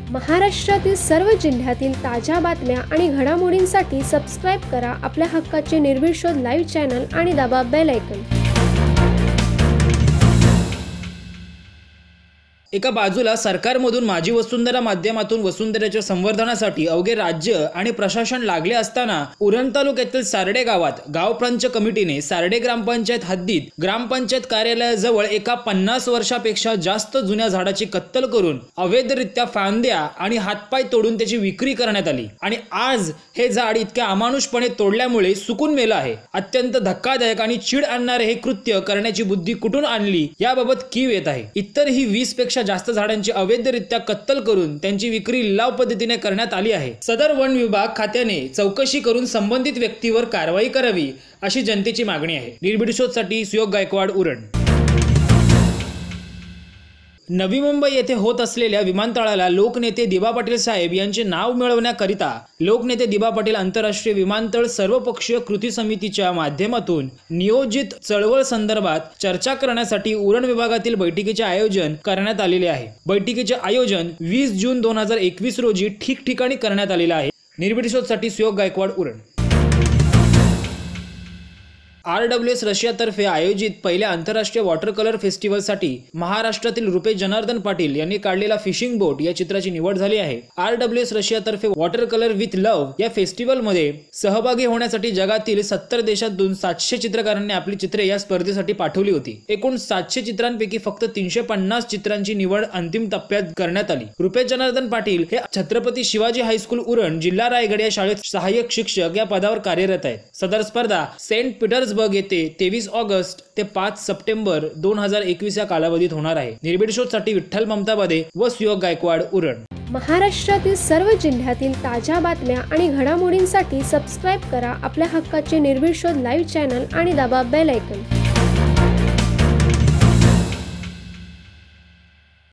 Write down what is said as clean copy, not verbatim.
महाराष्ट्रातील सर्व जिल्ह्यातील ताज्या बातम्या आणि घडामोडींसाठी सबस्क्राईब करा आपल्या हक्काचे निर्भीड शोध लाईव्ह चॅनल आणि दाबा बेल आयकॉन। एका बाजूला सरकारमधून माझी वसुंधरा माध्यमातून वसुंधरेच्या संवर्धनासाठी अवघे राज्य आणि प्रशासन लागले असताना उरण तालुक्यातील सार्डे गावात गावपंच कमिटीने सार्डे ग्रामपंचायत हद्दीत ग्रामपंचायत कार्यालयाजवळ एका 50 वर्षापेक्षा जास्त जुन्या झाडाची कत्तल करून अवैधरित्या फांद्या आणि हातपाय तोडून त्याची विक्री करण्यात आली आणि आज हे झाड इतक्या अमानुषपणे तोडल्यामुळे सुकून मेलं आहे। अत्यंत धक्कादायक आणि चीड आणणारे हे कृत्य करण्याची बुद्धी कुठून आणली याबाबत कीव येत आहे। इतरही 20 पेक्षा जास्त झाडांची अवैधरित्या कत्तल करून त्यांची विक्री लिलाव पद्धतीने करण्यात आली आहे। सदर वन विभाग खात्याने चौकशी करून संबंधित व्यक्तीवर कारवाई करावी अशी जनतेची मागणी आहे। निर्भीड शोधसाठी सुयोग गायकवाड, उरण। नवी मुंबई येथे होत असलेल्या विमानतळाला लोकनेते दिबा पाटील साहेब यांचे नाव मिळवण्याकरिता लोकनेते दिबा पाटील आंतरराष्ट्रीय विमानतळ सर्वपक्षीय कृती समितीच्या माध्यमातून नियोजित चळवळ संदर्भात चर्चा करण्यासाठी उरण विभागातील बैठकीचे आयोजन करण्यात आलेले आहे। बैठकीचे आयोजन 20 जून 2021 रोजी ठिकठिकाणी करण्यात आलेले आहे। निर्भीड शोधसाठी सुयोग गायकवाड, उरण। RWS रशियातर्फे आयोजित पहिल्या आंतरराष्ट्रीय वॉटर कलर फेस्टिवलसाठी महाराष्ट्रातील रुपेश जनार्दन पाटील यांनी काढलेला फिशिंग बोट या चित्राची निवड झाली आहे। RWS रशियातर्फे वॉटर कलर विथ लव्ह या फेस्टिवलमध्ये सहभागी होण्यासाठी जगातील 70 देशांतून 700 चित्रकारांनी आपली चित्रे या स्पर्धेसाठी पाठवली होती। एकूण 700 चित्रांपैकी फक्त 350 चित्रांची निवड अंतिम टप्प्यात करण्यात आली। रुपेश जनार्दन पाटील हे छत्रपती शिवाजी हायस्कूल उरण, जिल्हा रायगड या शाळेत सहाय्यक शिक्षक या पदावर कार्यरत आहेत। सदर स्पर्धा सेंट पीटर्सबर्ग येथे 23 ऑगस्ट ते 5 सप्टेंबर 2021 या कालावधीत होणार आहे। निर्भीड शोधसाठी विठ्ठल ममताबादे व सुयोग गायकवाड, उरण। महाराष्ट्रातील सर्व जिल्ह्यातील ताज्या बातम्या आणि घडामोडींसाठी सबस्क्राईब करा आपल्या हक्काचे निर्भीड शोध लाईव्ह चॅनल आणि दाबा बेल आयकॉन।